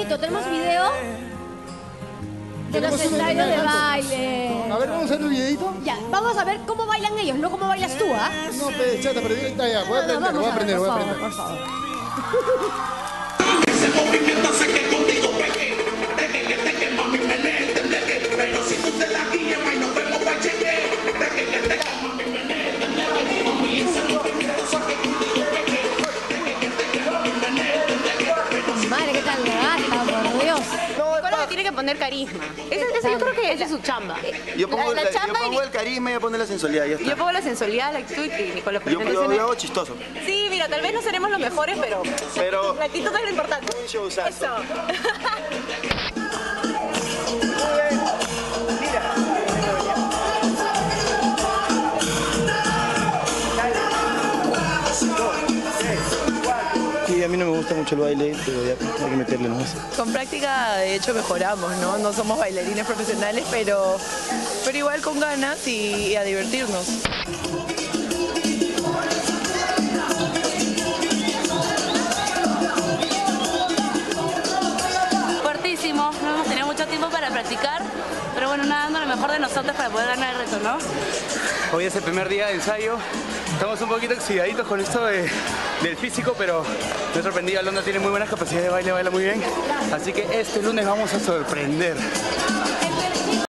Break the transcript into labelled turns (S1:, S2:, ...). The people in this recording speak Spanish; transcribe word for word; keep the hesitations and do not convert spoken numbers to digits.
S1: videito, tenemos video de los ensayos de baile.
S2: A ver, vamos a ver el videito.
S1: Ya, vamos a ver cómo bailan ellos, no cómo bailas tú, ¿ah?
S2: No, pe, chata, pero está ya, voy a aprender, voy a aprender, voy a aprender.
S1: Por favor, por favor.
S3: Ese movimiento sé que contigo pegué. Deje que te quema mi menete, deje. Pero si tú te la guías, y nos vemos pa' cheque. Deje que te quema mi menete, deje. Mami, ese movimiento sé que contigo pegué. Deje que te quema mi menete, deje.
S1: Madre, qué tal gata, por Dios.
S4: Nicolás tiene que poner carisma. Ese, ese, yo creo que esa es su chamba.
S5: Yo pongo,
S4: la, la
S5: la-
S4: chamba
S5: yo pongo
S4: y-
S5: el carisma y ella pone la sensualidad, ya está.
S4: Yo pongo la sensualidad, la actitud y Nicolás
S5: Yo,
S4: presenta
S5: yo,
S4: escena.
S5: yo hago chistoso.
S4: Sí, mira, tal vez no seremos los mejores, pero,
S5: Pero-
S4: la actitud es lo importante.
S5: Un showzazo.
S4: Eso.
S5: Sí, a mí no me gusta mucho el baile, pero ya hay que meterle nomás.
S6: Con práctica, de hecho, mejoramos, ¿no? No somos bailarines profesionales, pero, pero igual con ganas y, y a divertirnos.
S7: Fuertísimo, no hemos tenido mucho tiempo para practicar, pero bueno, nada, dando lo mejor de nosotros para poder ganar el reto, ¿no?
S8: Hoy es el primer día de ensayo. Estamos un poquito oxidaditos con esto de, del físico, pero me he sorprendido. Alondra tiene muy buenas capacidades de baile, baila muy bien. Así que este lunes vamos a sorprender.